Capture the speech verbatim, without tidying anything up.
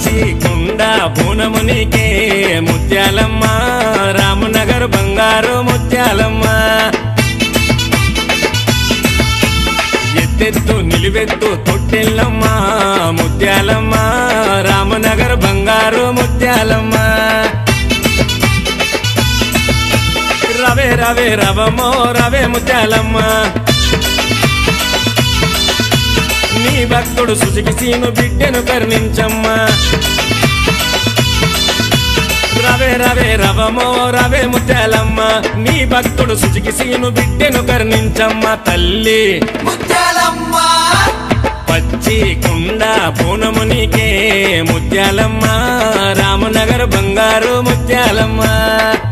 పచ్చి కుండ బోనమునికే ముత్యాలమ్మ రామనగర్ బంగారు ముత్యాలమ్మ ఎత్తెత్తు నిలువెత్తు తొట్టెల్లమ్మ ముత్యాలమ్మ రామనగర్ బంగారు ముత్యాలమ్మ రవే రవే రవమో రవే ముత్యాలమ్మ నీ భక్తుడు సుజకి సీను బిడ్డను కరుణించమ్మా రవే రవే రవమో రవే ముత్యాలమ్మ నీ భక్తుడు సుజకి సీను బిడ్డను కరుణించమ్మ తల్లి ముత్యాలమ్మ పచ్చి కుండ బోనమునికే ముత్యాలమ్మ రామనగర్ బంగారు ముత్యాలమ్మ